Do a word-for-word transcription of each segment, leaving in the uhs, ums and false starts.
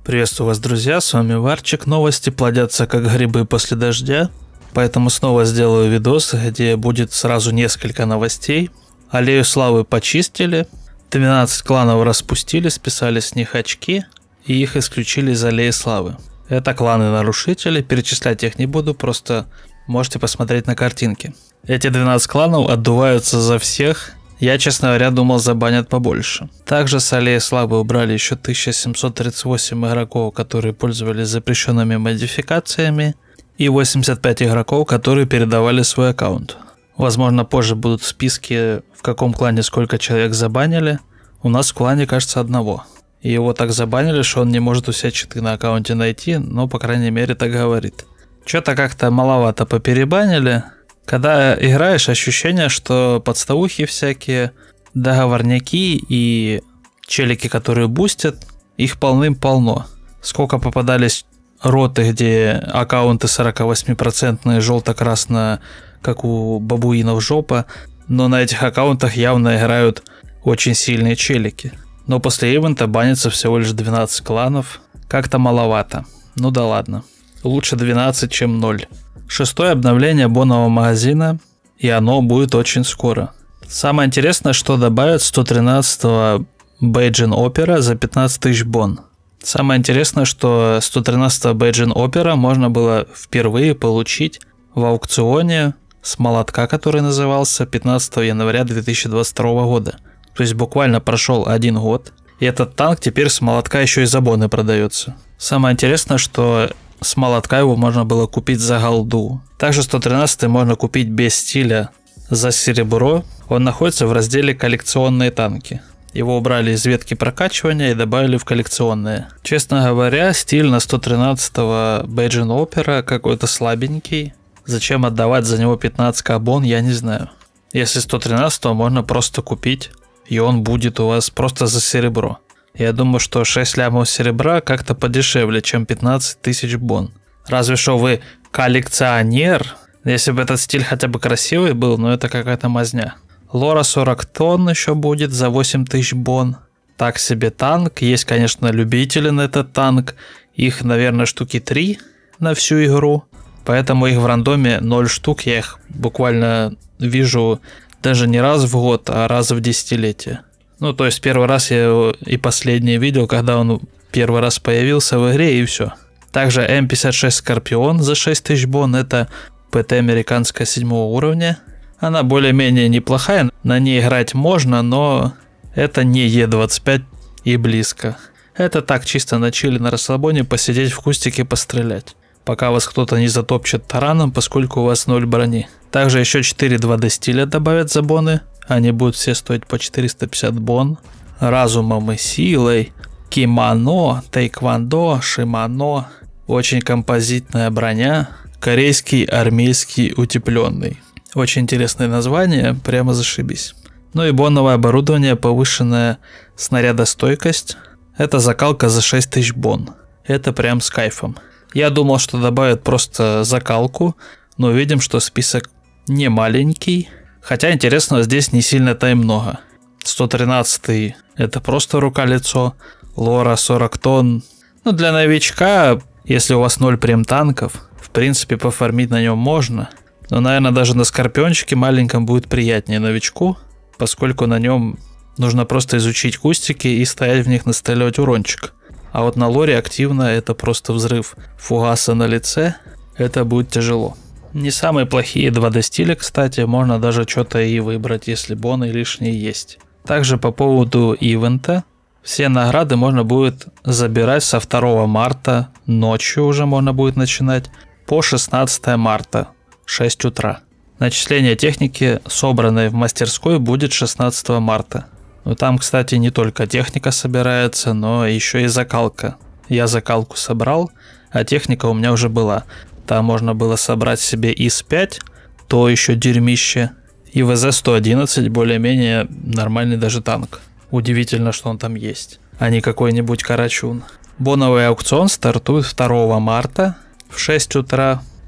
Приветствую вас, друзья, с вами Варчик. Новости плодятся как грибы после дождя, поэтому снова сделаю видос, где будет сразу несколько новостей. Аллею славы почистили, двенадцать кланов распустили, списали с них очки и их исключили из аллеи славы. Это кланы-нарушители, перечислять их не буду, просто можете посмотреть на картинки. Эти двенадцать кланов отдуваются за всех. Я, честно говоря, думал, забанят побольше. Также с аллеи славы убрали еще тысяча семьсот тридцать восемь игроков, которые пользовались запрещенными модификациями, и восемьдесят пять игроков, которые передавали свой аккаунт. Возможно, позже будут списки, в каком клане сколько человек забанили. У нас в клане, кажется, одного. И его так забанили, что он не может у себя читы на аккаунте найти, но, по крайней мере, так говорит. Что-то как-то маловато поперебанили. Когда играешь, ощущение, что подставухи всякие, договорняки и челики, которые бустят, их полным-полно. Сколько попадались роты, где аккаунты сорок восемь процентов желто-красно, как у бабуинов жопа, но на этих аккаунтах явно играют очень сильные челики. Но после ивента банится всего лишь двенадцать кланов, как-то маловато. Ну да ладно, лучше двенадцать, чем ноль. Шестое обновление бонного магазина, и оно будет очень скоро. Самое интересное, что добавят сто тринадцатого Бейджин Опера за пятнадцать тысяч бон. Самое интересное, что сто тринадцатого Бейджин Опера можно было впервые получить в аукционе с молотка, который назывался пятнадцатого января две тысячи двадцать второго года. То есть буквально прошел один год, и этот танк теперь с молотка еще и за боны продается. Самое интересное, что с молотка его можно было купить за голду. Также сто тринадцатый можно купить без стиля за серебро. Он находится в разделе коллекционные танки. Его убрали из ветки прокачивания и добавили в коллекционные. Честно говоря, стиль на сто тринадцатого Бейджин Опера какой-то слабенький. Зачем отдавать за него пятнадцать кабон, я не знаю. Если сто тринадцатого можно просто купить, и он будет у вас просто за серебро. Я думаю, что шесть лямов серебра как-то подешевле, чем пятнадцать тысяч бон. Разве что вы коллекционер. Если бы этот стиль хотя бы красивый был, но это какая-то мазня. Лора сорок тонн еще будет за восемь тысяч бон. Так себе танк. Есть, конечно, любители на этот танк. Их, наверное, штуки три на всю игру. Поэтому их в рандоме ноль штук. Я их буквально вижу даже не раз в год, а раз в десятилетие. Ну, то есть первый раз я его и последний видел, когда он первый раз появился в игре, и все. Также эм пятьдесят шесть Скорпион за шесть тысяч бон, это ПТ американская седьмого уровня. Она более-менее неплохая, на ней играть можно, но это не Е двадцать пять и близко. Это так, чисто на чили, на расслабоне, посидеть в кустике, пострелять. Пока вас кто-то не затопчет тараном, поскольку у вас ноль брони. Также еще четыре два дэ стиля добавят за боны. Они будут все стоить по четыреста пятьдесят бон. Разумом и силой. Кимоно, тайквондо, шимано. Очень композитная броня. Корейский армейский утепленный. Очень интересное название, прямо зашибись. Ну и боновое оборудование, повышенная снарядостойкость. Это закалка за шесть тысяч бон. Это прям с кайфом. Я думал, что добавят просто закалку, но видим, что список не маленький. Хотя интересного здесь не сильно-то и много. сто тринадцатый это просто рука-лицо. Лора сорок тонн. Ну, для новичка, если у вас ноль прем танков, в принципе, пофармить на нем можно. Но, наверное, даже на Скорпиончике маленьком будет приятнее новичку, поскольку на нем нужно просто изучить кустики и стоять в них, настреливать урончик. А вот на Лоре активно это просто взрыв фугаса на лице. Это будет тяжело. Не самые плохие два дэ стиля, кстати, можно даже что-то и выбрать, если боны лишние есть. Также по поводу ивента, все награды можно будет забирать со второго марта, ночью уже можно будет начинать, по шестнадцатое марта, шесть утра. Начисление техники, собранной в мастерской, будет шестнадцатого марта. Но там, кстати, не только техника собирается, но еще и закалка. Я закалку собрал, а техника у меня уже была. Там можно было собрать себе ИС пять, то еще дерьмище, и вэ зэ сто одиннадцать, более-менее нормальный даже танк. Удивительно, что он там есть, а не какой-нибудь карачун. Боновый аукцион стартует второго марта в шесть утра.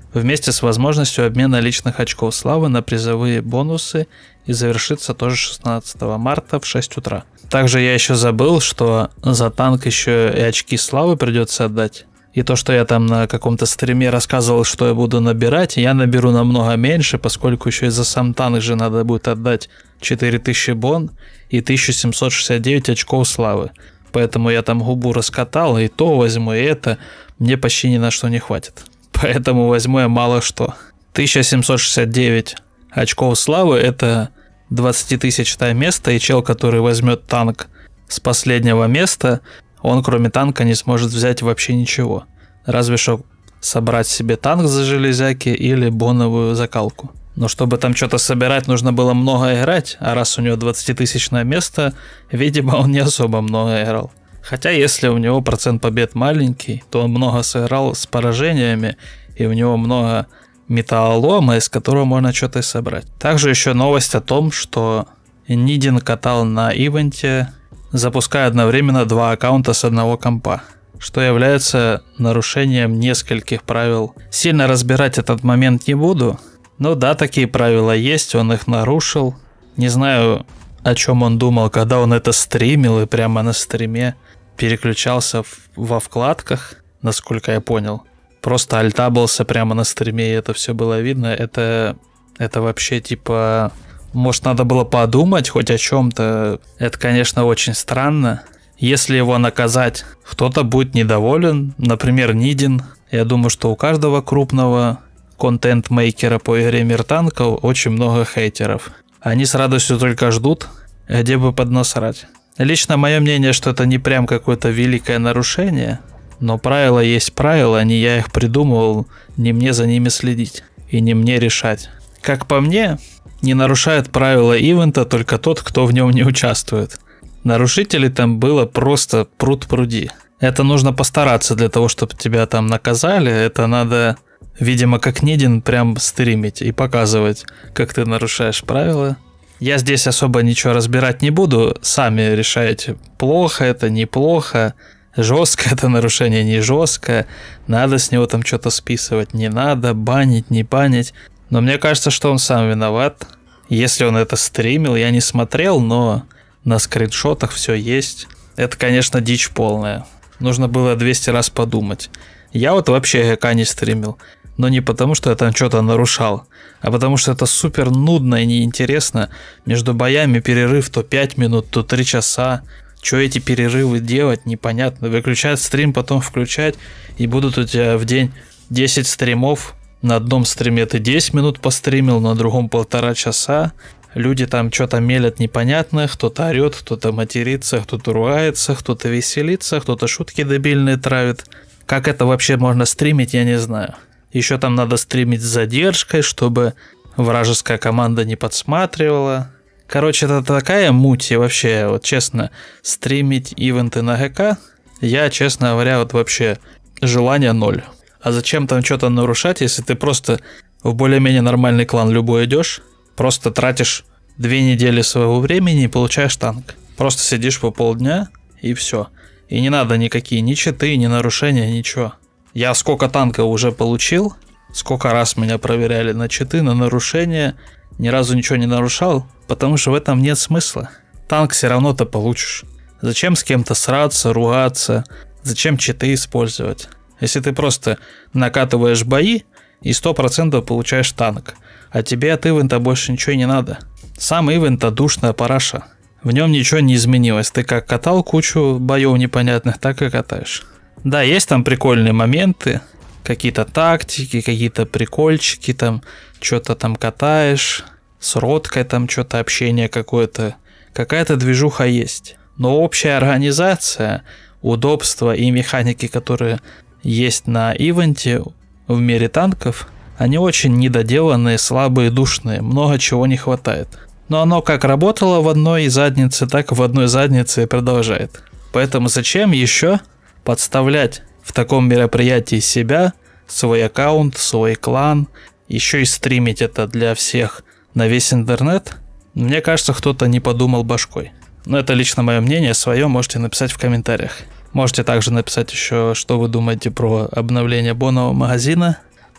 вместе с возможностью обмена личных очков славы на призовые бонусы, и завершится тоже шестнадцатого марта в шесть утра. Также я еще забыл, что за танк еще и очки славы придется отдать. И то, что я там на каком-то стриме рассказывал, что я буду набирать, я наберу намного меньше, поскольку еще и за сам танк же надо будет отдать четыре тысячи бон и тысяча семьсот шестьдесят девять очков славы. Поэтому я там губу раскатал, и то возьму, и это мне почти ни на что не хватит. Поэтому возьму я мало что. тысяча семьсот шестьдесят девять очков славы – это двадцатитысячное место, и чел, который возьмет танк с последнего места, он кроме танка не сможет взять вообще ничего. Разве что собрать себе танк за железяки или боновую закалку. Но чтобы там что-то собирать, нужно было много играть, а раз у него двадцатитысячное место, видимо, он не особо много играл. Хотя если у него процент побед маленький, то он много сыграл с поражениями, и у него много металлолома, из которого можно что-то собрать. Также еще новость о том, что Нидин катал на ивенте, запуская одновременно два аккаунта с одного компа, что является нарушением нескольких правил. Сильно разбирать этот момент не буду, но да, такие правила есть, он их нарушил. Не знаю, о чем он думал, когда он это стримил, и прямо на стриме переключался во вкладках, насколько я понял. Просто альтабился прямо на стриме, и это все было видно. Это, это вообще типа... Может, надо было подумать хоть о чем-то. Это, конечно, очень странно. Если его наказать, кто-то будет недоволен. Например, Нидин. Я думаю, что у каждого крупного контент-мейкера по игре Мир танков очень много хейтеров. Они с радостью только ждут, где бы поднасрать. Лично мое мнение, что это не прям какое-то великое нарушение. Но правила есть правила, не я их придумывал, не мне за ними следить и не мне решать. Как по мне, не нарушает правила ивента только тот, кто в нем не участвует. Нарушителей там было просто пруд-пруди. Это нужно постараться для того, чтобы тебя там наказали. Это надо, видимо, как Нидин, прям стримить и показывать, как ты нарушаешь правила. Я здесь особо ничего разбирать не буду. Сами решаете, плохо это, неплохо. Жестко это нарушение, не жестко. Надо с него там что-то списывать, не надо. Банить, не банить. Но мне кажется, что он сам виноват. Если он это стримил, я не смотрел, но на скриншотах все есть. Это, конечно, дичь полная. Нужно было двести раз подумать. Я вот вообще ГК не стримил. Но не потому, что я там что-то нарушал, а потому что это супер нудно и неинтересно. Между боями перерыв то пять минут, то три часа. Что эти перерывы делать, непонятно. Выключать стрим, потом включать, и будут у тебя в день десять стримов. На одном стриме ты десять минут постримил, на другом полтора часа. Люди там что-то мелят непонятно, кто-то орет, кто-то матерится, кто-то ругается, кто-то веселится, кто-то шутки дебильные травит. Как это вообще можно стримить, я не знаю. Еще там надо стримить с задержкой, чтобы вражеская команда не подсматривала. Короче, это такая муть, и вообще, вот честно, стримить ивенты на ГК, я, честно говоря, вот вообще желания ноль. А зачем там что-то нарушать, если ты просто в более-менее нормальный клан любой идешь, просто тратишь две недели своего времени и получаешь танк. Просто сидишь по полдня и все. И не надо никакие ни читы, ни нарушения, ничего. Я сколько танков уже получил, сколько раз меня проверяли на читы, на нарушения, ни разу ничего не нарушал, потому что в этом нет смысла. Танк все равно ты получишь. Зачем с кем-то сраться, ругаться, зачем читы использовать? Если ты просто накатываешь бои и сто процентов получаешь танк, а тебе от ивента больше ничего не надо. Сам ивент – душная параша. В нем ничего не изменилось. Ты как катал кучу боев непонятных, так и катаешь. Да, есть там прикольные моменты, какие-то тактики, какие-то прикольчики, там что-то там катаешь, с родкой там что-то общение какое-то, какая-то движуха есть. Но общая организация, удобства и механики, которые есть на ивенте в мире танков, они очень недоделанные, слабые, душные, много чего не хватает. Но оно как работало в одной заднице, так в одной заднице и продолжает. Поэтому зачем еще подставлять в таком мероприятии себя, свой аккаунт, свой клан, еще и стримить это для всех на весь интернет? Мне кажется, кто-то не подумал башкой. Но это лично мое мнение, свое можете написать в комментариях. Можете также написать еще, что вы думаете про обновление бонового магазина.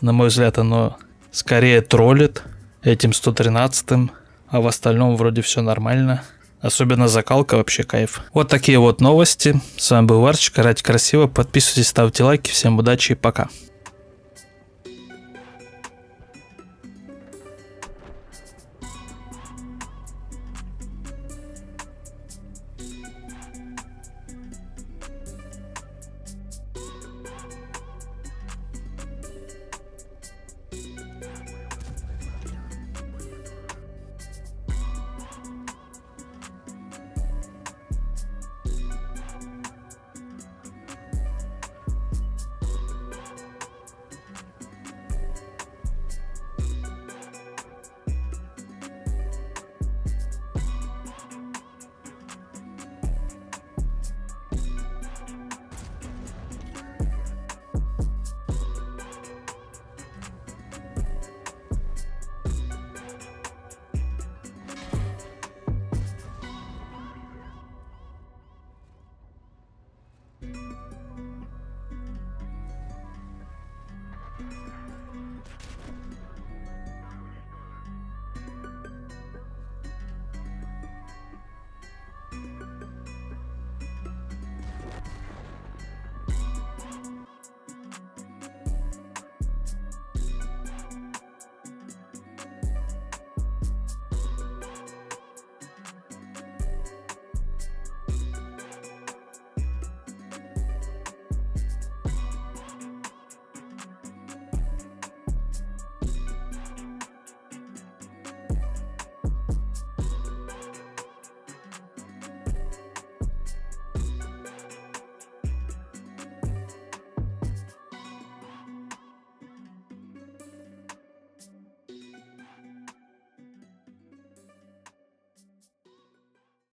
На мой взгляд, оно скорее троллит этим сто тринадцатым, а в остальном вроде все нормально. Особенно закалка, вообще кайф. Вот такие вот новости. С вами был Варчик. Играйте красиво, подписывайтесь, ставьте лайки. Всем удачи и пока. you